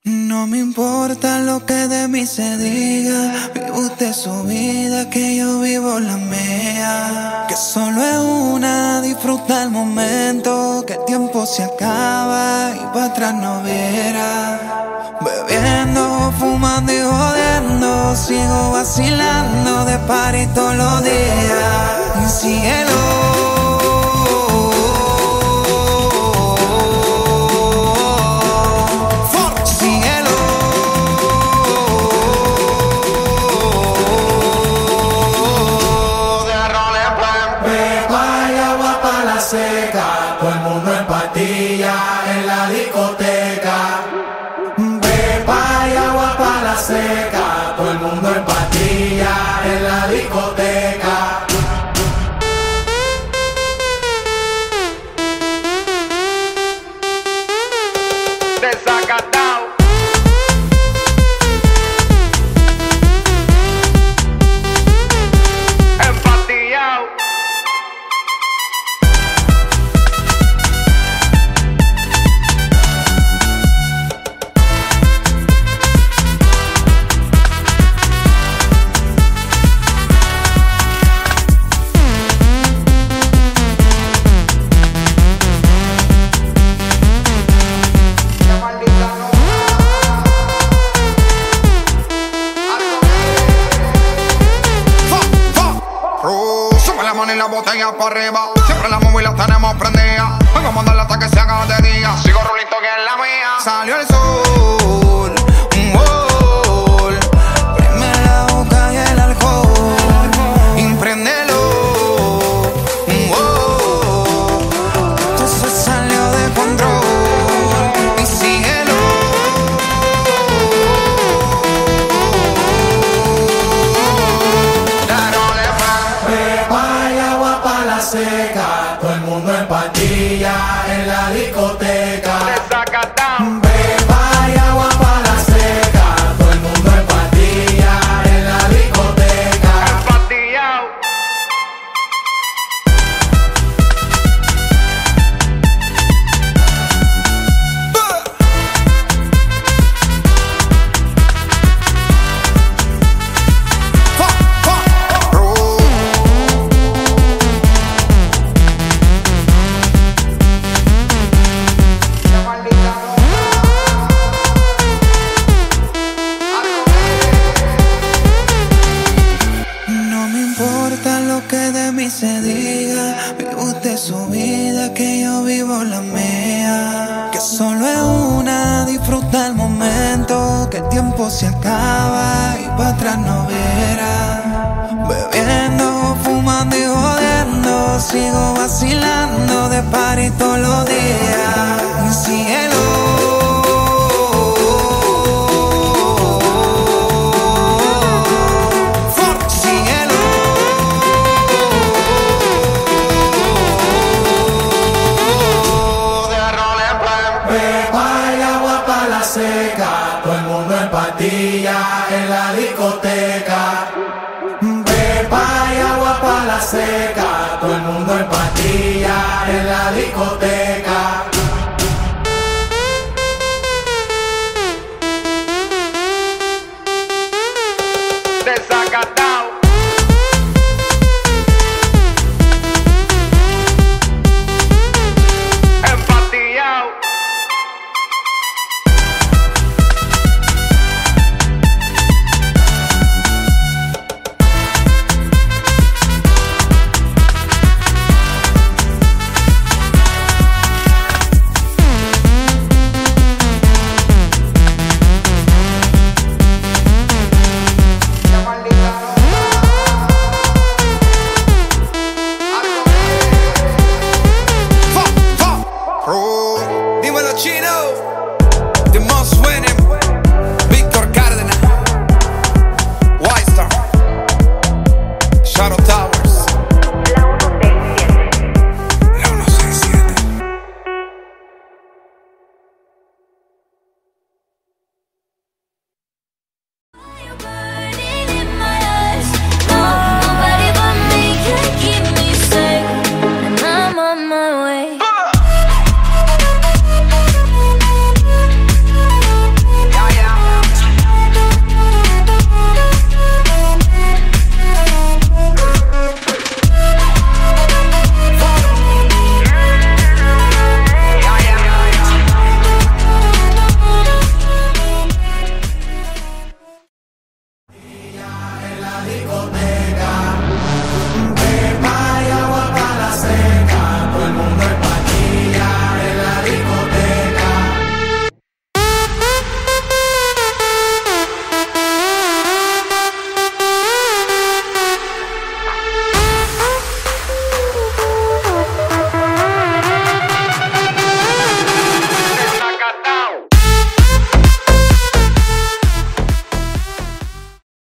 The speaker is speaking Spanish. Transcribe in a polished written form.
No me importa lo que de mí se diga, vive usted su vida, que yo vivo la mía. Que solo es una, disfruta el momento, que el tiempo se acaba y para atrás no viera. Bebiendo, fumando y jodiendo, sigo vacilando de party todos los días. Cielo, seca, todo el mundo en pastillas en la discoteca. Pepa y agua pa' la seca, todo el mundo en pastillas en la discoteca. Desacatado. Empastillado. Y la botella para arriba, siempre la móvil la tenemos prendida. Vengo a mandarle hasta que se haga de día. Sigo rulito que es la mía. Salió el sol, un gol. Prime la boca y el alcohol. Impréndelo, un gol. Esto se salió de control. Y síguelo. Seca, todo el mundo en pastillas en la discoteca. Desacatado. Pepa y agua pa' la seca, todo el mundo en pastillas en la discoteca. Empastillado. Se diga, vive usted su vida, que yo vivo la mía. Que solo es una, disfruta el momento, que el tiempo se acaba y para atrás no viera. Bebiendo, fumando y jodiendo, sigo vacilando de party todos los días. Cielo. Seca, todo el mundo en pastillas en la discoteca. Pepa y agua pa' la seca, todo el mundo en pastillas en la discoteca.